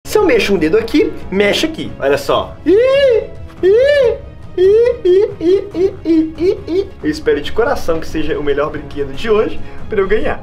Se eu mexo um dedo aqui, mexe aqui. Olha só. Eu espero de coração que seja o melhor brinquedo de hoje para eu ganhar.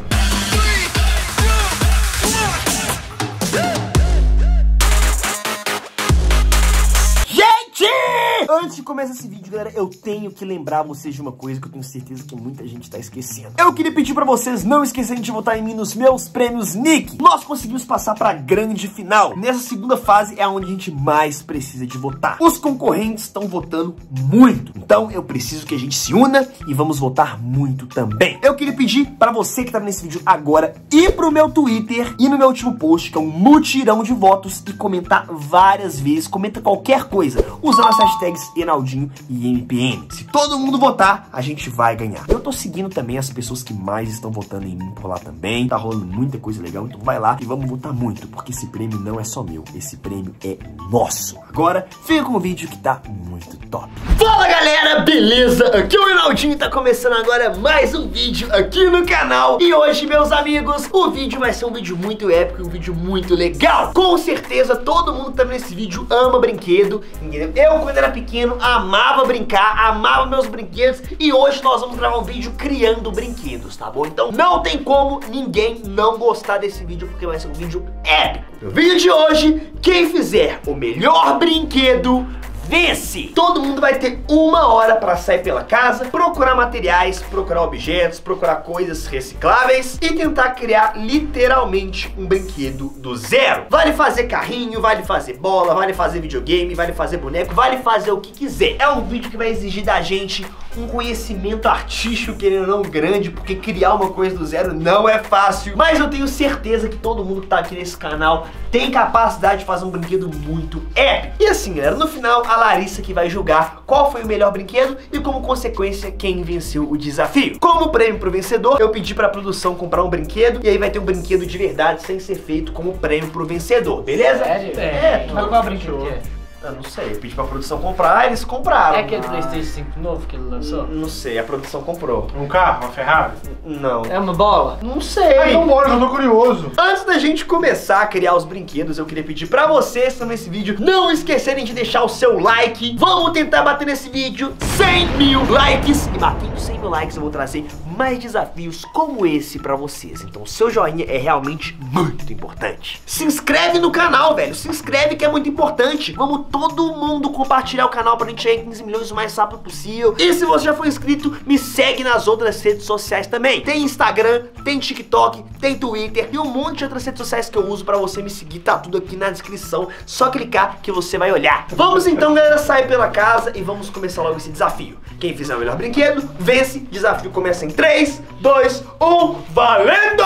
Antes de começar esse vídeo, galera, eu tenho que lembrar vocês de uma coisa que eu tenho certeza que muita gente tá esquecendo. Eu queria pedir pra vocês não esquecerem de votar em mim nos meus prêmios Nick. Nós conseguimos passar pra grande final. Nessa segunda fase é onde a gente mais precisa de votar. Os concorrentes estão votando muito. Então eu preciso que a gente se una e vamos votar muito também. Eu queria pedir pra você que tá nesse vídeo agora ir pro meu Twitter e no meu último post, que é um mutirão de votos, e comentar várias vezes. Comenta qualquer coisa, usando as hashtags Enaldinho e MPN. Se todo mundo votar, a gente vai ganhar. Eu tô seguindo também as pessoas que mais estão votando em mim por lá também. Tá rolando muita coisa legal, então vai lá e vamos votar muito, porque esse prêmio não é só meu, esse prêmio é nosso. Agora, fica com o vídeo que tá muito top. Fala galera, beleza? Aqui é o Enaldinho e tá começando agora mais um vídeo aqui no canal. E hoje, meus amigos, o vídeo vai ser um vídeo muito épico, um vídeo muito legal. Com certeza, todo mundo que tá nesse vídeo ama brinquedo, entendeu? Eu, quando era pequeno, amava brincar, amava meus brinquedos, e hoje nós vamos gravar um vídeo criando brinquedos, tá bom? Então não tem como ninguém não gostar desse vídeo, porque vai ser um vídeo épico. No vídeo de hoje, quem fizer o melhor brinquedo vence! Todo mundo vai ter 1 hora para sair pela casa, procurar materiais, procurar objetos, procurar coisas recicláveis e tentar criar literalmente um brinquedo do zero. Vale fazer carrinho, vale fazer bola, vale fazer videogame, vale fazer boneco, vale fazer o que quiser. É um vídeo que vai exigir da gente um conhecimento artístico, querendo ou não, grande, porque criar uma coisa do zero não é fácil. Mas eu tenho certeza que todo mundo que tá aqui nesse canal tem capacidade de fazer um brinquedo muito épico. E assim, galera, no final, a Larissa que vai julgar qual foi o melhor brinquedo e, como consequência, quem venceu o desafio. Como prêmio pro vencedor, eu pedi pra produção comprar um brinquedo, e aí vai ter um brinquedo de verdade sem ser feito como prêmio pro vencedor, beleza? Sério? Mas qual brinquedo que é? Eu não sei, eu pedi pra produção comprar, eles compraram. É aquele PlayStation 5 novo que ele lançou? Não sei, a produção comprou. Um carro, uma Ferrari? Não. É uma bola? Não sei. Então bora, eu tô curioso. Antes da gente começar a criar os brinquedos, eu queria pedir pra vocês também nesse vídeo não esquecerem de deixar o seu like. Vamos tentar bater nesse vídeo 100 mil likes. E batendo 100 mil likes eu vou trazer mais desafios como esse pra vocês. Então o seu joinha é realmente muito importante. Se inscreve no canal, velho. Se inscreve que é muito importante. Vamos todo mundo compartilhar o canal pra gente chegar em 15 milhões o mais rápido possível. E se você já for inscrito, me segue nas outras redes sociais também. Tem Instagram, tem TikTok, tem Twitter e um monte de outras redes sociais que eu uso pra você me seguir. Tá tudo aqui na descrição. Só clicar que você vai olhar. Vamos então, galera, sair pela casa e vamos começar logo esse desafio. Quem fizer o melhor brinquedo, vence. Desafio começa em 3, 2, 1, valendo!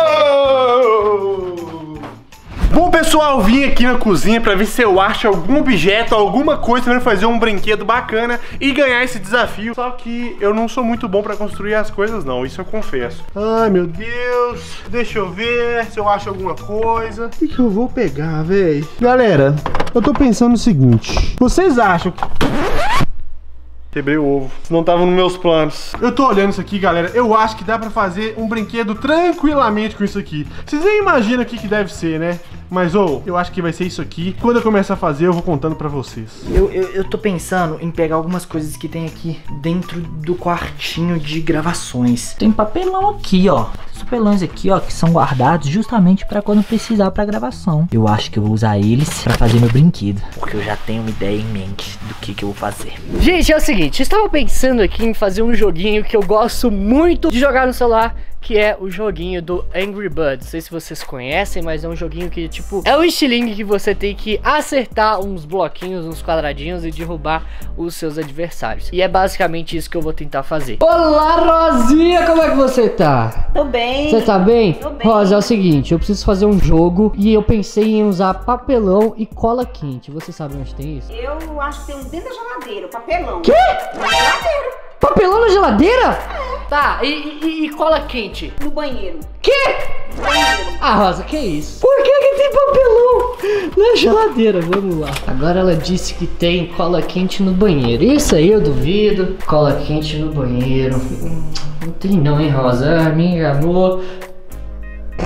Bom, pessoal, vim aqui na cozinha pra ver se eu acho algum objeto, alguma coisa pra fazer um brinquedo bacana e ganhar esse desafio. Só que eu não sou muito bom pra construir as coisas, não, isso eu confesso. Ai, meu Deus, deixa eu ver se eu acho alguma coisa. O que eu vou pegar, véi? Galera, eu tô pensando o seguinte, vocês acham que... Quebrei o ovo, não tava nos meus planos. Eu tô olhando isso aqui, galera, eu acho que dá pra fazer um brinquedo tranquilamente com isso aqui. Vocês nem imaginam o que deve ser, né? Mas, eu acho que vai ser isso aqui. Quando eu começar a fazer, eu vou contando pra vocês. Eu tô pensando em pegar algumas coisas que tem aqui dentro do quartinho de gravações. Tem papelão aqui, ó. Os papelões aqui, ó, que são guardados justamente pra quando precisar pra gravação. Eu acho que eu vou usar eles pra fazer meu brinquedo, porque eu já tenho uma ideia em mente do que eu vou fazer. Gente, é o seguinte, eu estava pensando aqui em fazer um joguinho que eu gosto muito de jogar no celular, que é o joguinho do Angry Birds. Não sei se vocês conhecem, mas é um joguinho que, tipo, é um estilingue que você tem que acertar uns bloquinhos, uns quadradinhos e derrubar os seus adversários. E é basicamente isso que eu vou tentar fazer. Olá, Rosinha, como é que você tá? Tô bem. Você tá bem? Tô bem. Rosa, é o seguinte, eu preciso fazer um jogo e eu pensei em usar papelão e cola quente. Você sabe onde tem isso? Eu acho que tem um dentro da geladeira, o papelão. Quê? Na geladeira. Papelão na geladeira? Tá, e cola quente? No banheiro. Quê? No banheiro. Ah, Rosa, que isso? Por que tem papelão na geladeira? Vamos lá. Agora ela disse que tem cola quente no banheiro. Isso aí eu duvido. Cola quente no banheiro. Não tem não, hein, Rosa? Ah, me enganou.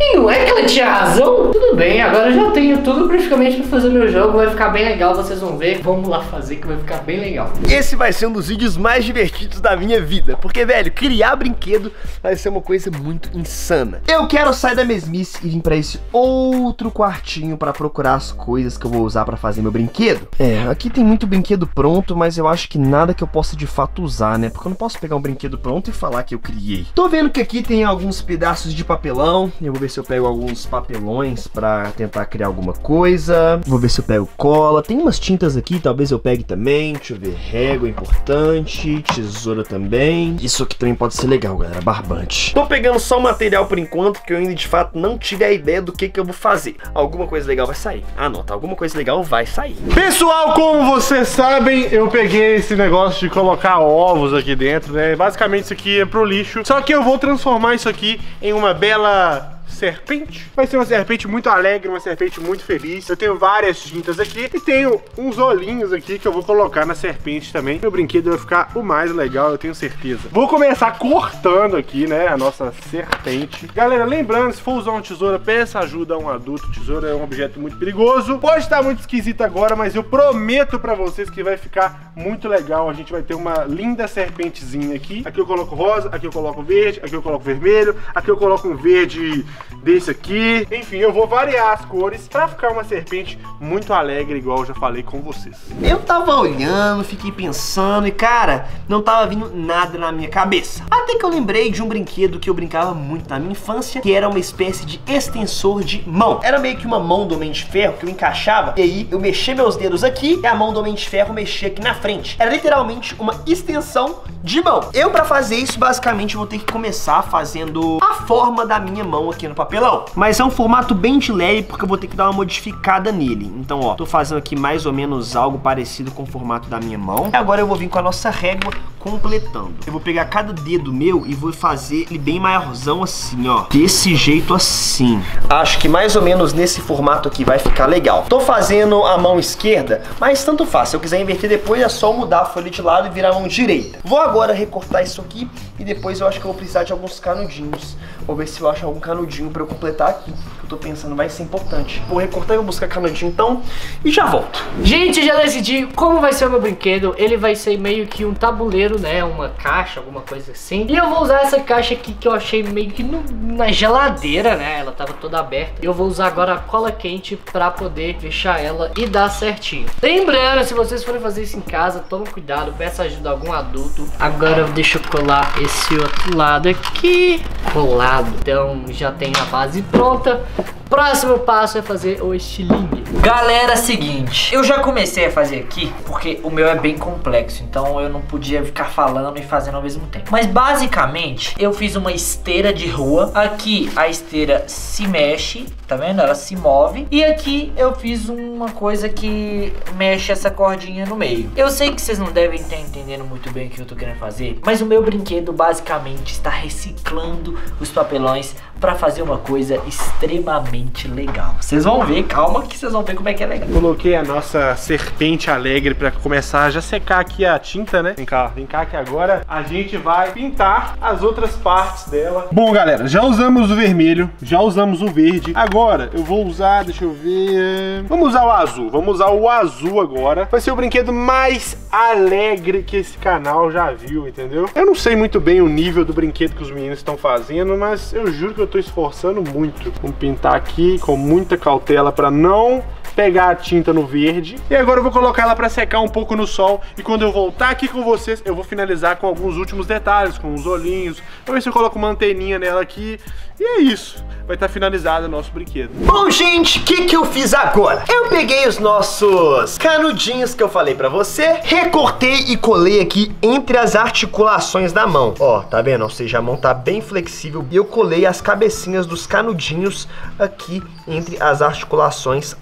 não é que ela tinha razão? Tudo bem, agora eu já tenho tudo praticamente pra fazer meu jogo. Vai ficar bem legal, vocês vão ver. Vamos lá fazer que vai ficar bem legal. Esse vai ser um dos vídeos mais divertidos da minha vida. Porque, velho, criar brinquedo vai ser uma coisa muito insana. Eu quero sair da mesmice e vir pra esse outro quartinho pra procurar as coisas que eu vou usar pra fazer meu brinquedo. Aqui tem muito brinquedo pronto, mas eu acho que nada que eu possa de fato usar, né? Porque eu não posso pegar um brinquedo pronto e falar que eu criei. Tô vendo que aqui tem alguns pedaços de papelão. Eu vou ver se eu pego alguns papelões pra tentar criar alguma coisa. Vou ver se eu pego cola. Tem umas tintas aqui, talvez eu pegue também. Deixa eu ver, régua é importante, tesoura também. Isso aqui também pode ser legal, galera, barbante. Tô pegando só o material por enquanto, porque eu ainda de fato não tive a ideia do que eu vou fazer. Alguma coisa legal vai sair. Anota, alguma coisa legal vai sair. Pessoal, como vocês sabem, eu peguei esse negócio de colocar ovos aqui dentro, né? Basicamente isso aqui é pro lixo. Só que eu vou transformar isso aqui em uma bela serpente. Vai ser uma serpente muito alegre, uma serpente muito feliz. Eu tenho várias tintas aqui e tenho uns olhinhos aqui que eu vou colocar na serpente também. Meu brinquedo vai ficar o mais legal, eu tenho certeza. Vou começar cortando aqui, né, a nossa serpente. Galera, lembrando, se for usar uma tesoura, peça ajuda a um adulto. Tesoura é um objeto muito perigoso. Pode estar muito esquisito agora, mas eu prometo pra vocês que vai ficar muito legal. A gente vai ter uma linda serpentezinha aqui. Aqui eu coloco rosa, aqui eu coloco verde, aqui eu coloco vermelho, aqui eu coloco um verde desse aqui. Enfim, eu vou variar as cores pra ficar uma serpente muito alegre, igual eu já falei com vocês. Eu tava olhando, fiquei pensando e, cara, não tava vindo nada na minha cabeça. Até que eu lembrei de um brinquedo que eu brincava muito na minha infância, que era uma espécie de extensor de mão. Era meio que uma mão do Homem de Ferro que eu encaixava, e aí eu mexia meus dedos aqui e a mão do Homem de Ferro mexia aqui na frente. Era literalmente uma extensão de mão. Eu, pra fazer isso, basicamente vou ter que começar fazendo a forma da minha mão aqui no papelão. Mas é um formato bem de leve, porque eu vou ter que dar uma modificada nele. Então, ó, tô fazendo aqui mais ou menos algo parecido com o formato da minha mão. E agora eu vou vir com a nossa régua completando. Eu vou pegar cada dedo meu e vou fazer ele bem maiorzão assim, ó. Desse jeito assim. Acho que mais ou menos nesse formato aqui vai ficar legal. Tô fazendo a mão esquerda, mas tanto faz. Se eu quiser inverter depois, é só mudar a folha de lado e virar a mão direita. Vou agora recortar isso aqui e depois eu acho que eu vou precisar de alguns canudinhos. Vou ver se eu acho algum canudinho pra eu completar aqui. Eu tô pensando, vai ser importante. Vou recortar e vou buscar canudinho então e já volto. Gente, já decidi como vai ser o meu brinquedo. Ele vai ser meio que um tabuleiro, né? Uma caixa, alguma coisa assim. E eu vou usar essa caixa aqui que eu achei meio que na geladeira, né? Ela tava toda aberta. Eu vou usar agora a cola quente pra poder fechar ela e dar certinho. Lembrando, se vocês forem fazer isso em casa, tome cuidado, peça ajuda a algum adulto. Agora deixa eu colar esse outro lado aqui. Colado. Então já tem a base pronta. Próximo passo é fazer o estilingue. Galera, seguinte, eu já comecei a fazer aqui porque o meu é bem complexo, então eu não podia ficar falando e fazendo ao mesmo tempo. Mas basicamente eu fiz uma esteira de rua. Aqui a esteira se mexe, tá vendo? Ela se move. E aqui eu fiz uma coisa que mexe essa cordinha no meio. Eu sei que vocês não devem estar entendendo muito bem o que eu tô querendo fazer, mas o meu brinquedo basicamente está reciclando os papelões pra fazer uma coisa extremamente legal. Vocês vão ver, calma que vocês vão ver como é que é legal. Coloquei a nossa serpente alegre pra começar a já secar aqui a tinta, né? Vem cá que agora a gente vai pintar as outras partes dela. Bom, galera, já usamos o vermelho, já usamos o verde. Agora eu vou usar, deixa eu ver... Vamos usar o azul, vamos usar o azul agora. Vai ser o brinquedo mais alegre que esse canal já viu, entendeu? Eu não sei muito bem o nível do brinquedo que os meninos estão fazendo, mas eu juro que eu tô esforçando muito. Vamos pintar aqui com muita cautela pra não pegar a tinta no verde. E agora eu vou colocar ela pra secar um pouco no sol. E quando eu voltar aqui com vocês, eu vou finalizar com alguns últimos detalhes, com os olhinhos. Vou ver se eu coloco uma anteninha nela aqui. E é isso. Vai estar finalizado o nosso brinquedo. Bom, gente, o que eu fiz agora? Eu peguei os nossos canudinhos que eu falei pra você, recortei e colei aqui entre as articulações da mão. Ó, tá vendo? Ou seja, a mão tá bem flexível. E eu colei as cabecinhas dos canudinhos aqui entre as articulações assim.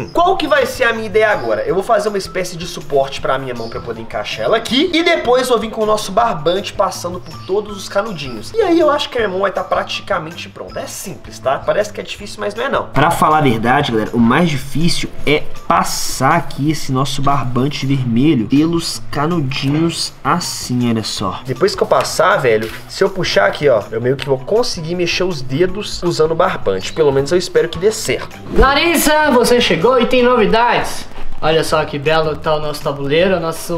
assim, qual que vai ser a minha ideia agora? Eu vou fazer uma espécie de suporte pra minha mão pra eu poder encaixar ela aqui. E depois eu vou vir com o nosso barbante passando por todos os canudinhos. E aí eu acho que a minha mão vai estar praticamente pronta. É simples, tá? Parece que é difícil, mas não é não. Pra falar a verdade, galera, o mais difícil é passar aqui esse nosso barbante vermelho pelos canudinhos assim, olha só. Depois que eu passar, velho, se eu puxar aqui, ó, eu meio que vou conseguir mexer os dedos usando o barbante. Pelo menos eu espero que dê certo. Larissa, você chegou e tem novidades. Olha só que belo tá o nosso tabuleiro,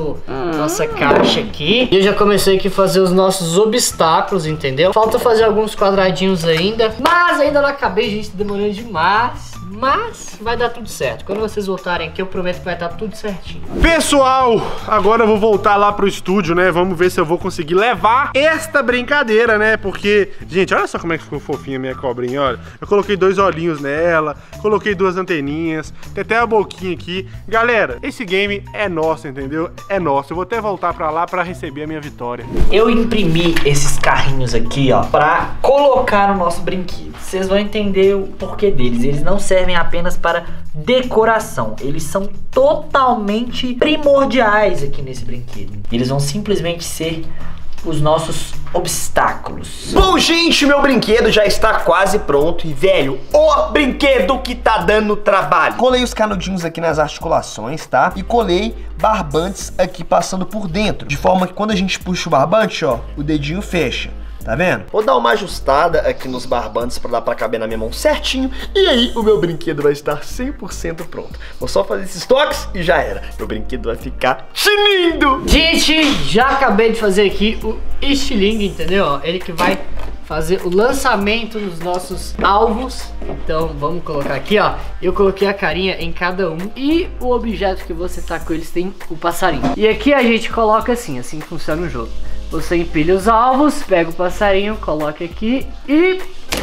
nossa caixa aqui. E eu já comecei aqui a fazer os nossos obstáculos, entendeu? Falta fazer alguns quadradinhos ainda, mas ainda não acabei, gente, tá demorando demais. Mas vai dar tudo certo. Quando vocês voltarem aqui, eu prometo que vai estar tudo certinho. Pessoal, agora eu vou voltar lá pro estúdio, né? Vamos ver se eu vou conseguir levar esta brincadeira, né? Porque, gente, olha só como é que ficou fofinha a minha cobrinha, olha. Eu coloquei 2 olhinhos nela, coloquei 2 anteninhas, tem até a boquinha aqui. Galera, esse game é nosso, entendeu? É nosso. Eu vou até voltar pra lá pra receber a minha vitória. Eu imprimi esses carrinhos aqui, ó, pra colocar no nosso brinquedo. Vocês vão entender o porquê deles. Eles não servem apenas para decoração. Eles são totalmente primordiais aqui nesse brinquedo. Eles vão simplesmente ser os nossos obstáculos. Bom, gente, meu brinquedo já está quase pronto. E, velho, o brinquedo que tá dando trabalho. Colei os canudinhos aqui nas articulações, tá? E colei barbantes aqui passando por dentro. De forma que quando a gente puxa o barbante, ó, o dedinho fecha. Tá vendo? Vou dar uma ajustada aqui nos barbantes pra dar pra caber na minha mão certinho. E aí o meu brinquedo vai estar 100% pronto. Vou só fazer esses toques e já era. Meu brinquedo vai ficar lindo! Gente, já acabei de fazer aqui o estilingue, entendeu? Ele que vai fazer o lançamento nos nossos alvos. Então vamos colocar aqui, ó. Eu coloquei a carinha em cada um. E o objeto que você tá com eles tem o passarinho. E aqui a gente coloca assim que funciona o jogo. Você empilha os alvos, pega o passarinho, coloca aqui e...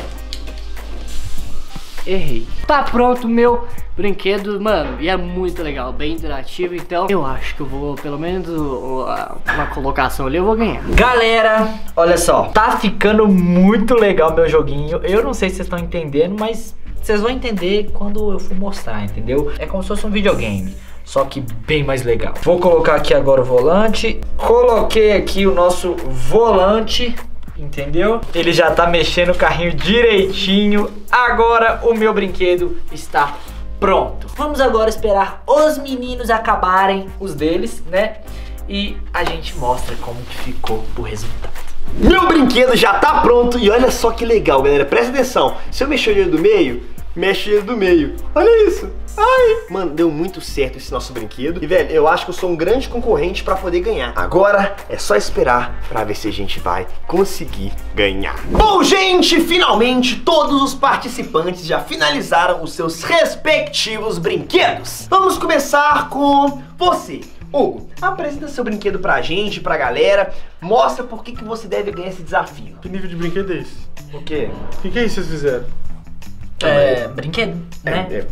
errei. Tá pronto o meu brinquedo, mano, e é muito legal, bem interativo, então eu acho que eu vou, pelo menos uma colocação ali eu vou ganhar. Galera, olha só, tá ficando muito legal meu joguinho. Eu não sei se vocês estão entendendo, mas vocês vão entender quando eu for mostrar, entendeu? É como se fosse um videogame, só que bem mais legal. Vou colocar aqui agora o volante. Coloquei aqui o nosso volante, entendeu? Ele já tá mexendo o carrinho direitinho. Agora o meu brinquedo está pronto. Vamos agora esperar os meninos acabarem os deles, né? E a gente mostra como que ficou o resultado. Meu brinquedo já tá pronto e olha só que legal, galera. Presta atenção. Se eu mexer o dedo do meio, mexe o dedo do meio. Olha isso. Ai, mano, deu muito certo esse nosso brinquedo. E, velho, eu acho que eu sou um grande concorrente pra poder ganhar. Agora é só esperar pra ver se a gente vai conseguir ganhar. Bom, gente, finalmente todos os participantes já finalizaram os seus respectivos brinquedos. Vamos começar com você. Hugo, apresenta seu brinquedo pra gente, pra galera. Mostra por que você deve ganhar esse desafio. Que nível de brinquedo é esse? O quê? O que é isso que vocês fizeram? Brinquedo, né?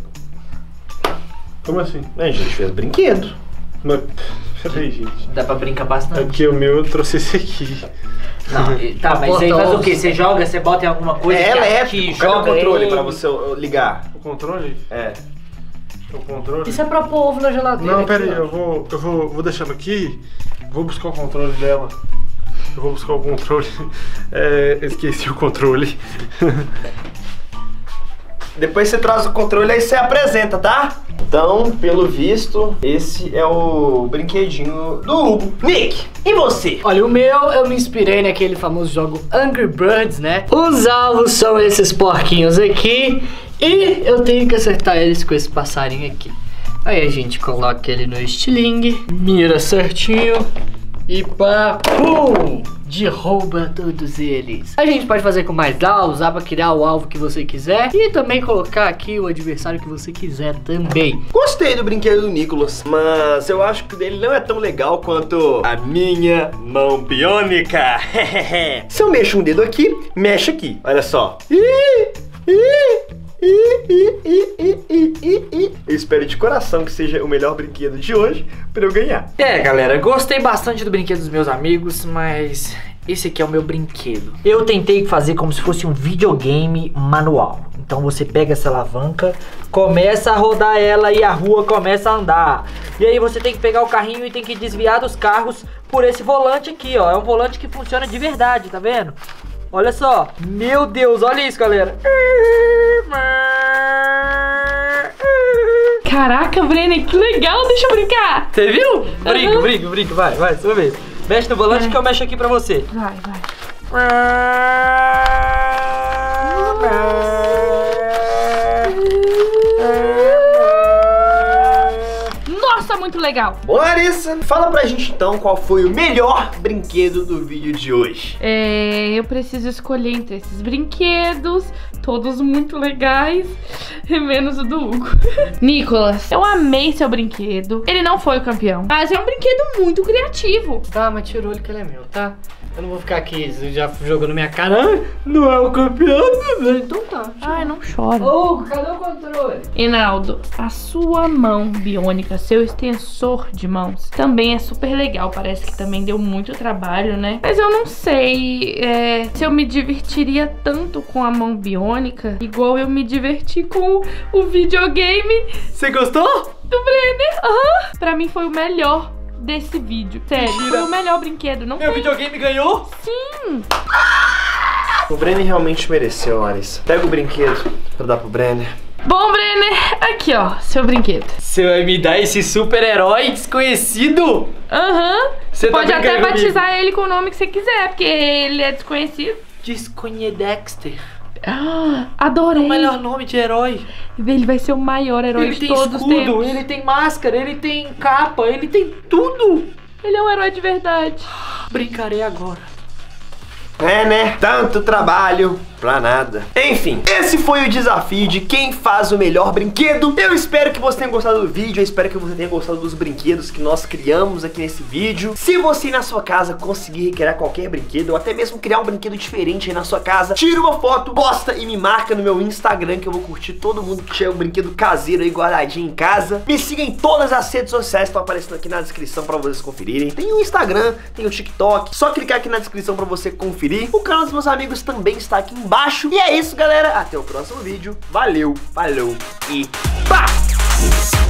Como assim? A gente fez brinquedo. Mas, peraí, gente. Dá pra brincar bastante. É porque o meu eu trouxe esse aqui. Não, tá, mas aí faz o quê? Você joga, você bota em alguma coisa É elétrico. que Cadê joga o controle ele? pra você ligar? O controle? É. O controle? Isso é pra pôr ovo na geladeira. Não, pera aqui, aí, ó. eu vou deixando aqui. Vou buscar o controle dela. Eu vou buscar o controle. Esqueci o controle. Depois você traz o controle aí você apresenta, tá? Então, pelo visto, esse é o brinquedinho do Hugo. Nick, e você? Olha, o meu, eu me inspirei naquele famoso jogo Angry Birds, né? Os alvos são esses porquinhos aqui e eu tenho que acertar eles com esse passarinho aqui. Aí a gente coloca ele no estilingue, mira certinho e pá, pum! Derruba todos eles. A gente pode fazer com mais alvos, usar pra criar o alvo que você quiser e também colocar aqui o adversário que você quiser também. Gostei do brinquedo do Nicolas, mas eu acho que o dele não é tão legal quanto a minha mão biônica. Se eu mexo um dedo aqui, mexe aqui. Olha só. Eu espero de coração que seja o melhor brinquedo de hoje pra eu ganhar. Galera, gostei bastante do brinquedo dos meus amigos, mas esse aqui é o meu brinquedo. Eu tentei fazer como se fosse um videogame manual. Então você pega essa alavanca, começa a rodar ela e a rua começa a andar. E aí você tem que pegar o carrinho e tem que desviar dos carros por esse volante aqui, ó. É um volante que funciona de verdade, tá vendo? Olha só. Meu Deus, olha isso, galera. Caraca, Brenner, que legal, deixa eu brincar. Você viu? Brinca, vai, sua vez. Mexe no volante que eu mexo aqui pra você. Vai. Nossa, muito legal. Ô Larissa, fala pra gente então qual foi o melhor brinquedo do vídeo de hoje. Eu preciso escolher entre esses brinquedos, todos muito legais, menos o do Hugo. Nicolas, eu amei seu brinquedo. Ele não foi o campeão, mas é um brinquedo muito criativo. Tá, mas tirou ele que ele é meu, tá? Eu não vou ficar aqui já jogando minha cara. Ah, não é o campeão. Então tá. Ai, não chora. Ô, cadê o controle? Hinaldo, a sua mão biônica, seu extensor de mãos, também é super legal. Parece que também deu muito trabalho, né? Mas eu não sei se eu me divertiria tanto com a mão biônica igual eu me diverti com o videogame. Você gostou? Do Brenner. Aham. Pra mim foi o melhor desse vídeo. Sério, foi o melhor brinquedo. Não Meu videogame ganhou? Sim. O Brenner realmente mereceu, Larissa. Pega o brinquedo pra dar pro Brenner. Bom, Brenner, aqui ó, seu brinquedo. Você vai me dar esse super-herói desconhecido? Aham. Você tá pode até brincando batizar ele com o nome que você quiser, porque ele é desconhecido. Desconhedexter. Ah, adorei. É o melhor nome de herói. Ele vai ser o maior herói Ele de tem todos os escudo, tempos. ele tem máscara, ele tem capa, ele tem tudo. Ele é um herói de verdade. Brincarei agora. É, né? Tanto trabalho pra nada. Enfim, esse foi o desafio de quem faz o melhor brinquedo. Eu espero que você tenha gostado do vídeo. Eu espero que você tenha gostado dos brinquedos que nós criamos aqui nesse vídeo. Se você na sua casa conseguir recriar qualquer brinquedo, ou até mesmo criar um brinquedo diferente aí na sua casa, tira uma foto, posta e me marca no meu Instagram, que eu vou curtir todo mundo que tiver um brinquedo caseiro aí guardadinho em casa. Me siga em todas as redes sociais que estão aparecendo aqui na descrição pra vocês conferirem. Tem o Instagram, tem o TikTok. Só clicar aqui na descrição pra você conferir. O canal dos meus amigos também está aqui embaixo. E é isso, galera. Até o próximo vídeo. Valeu, falou e pá!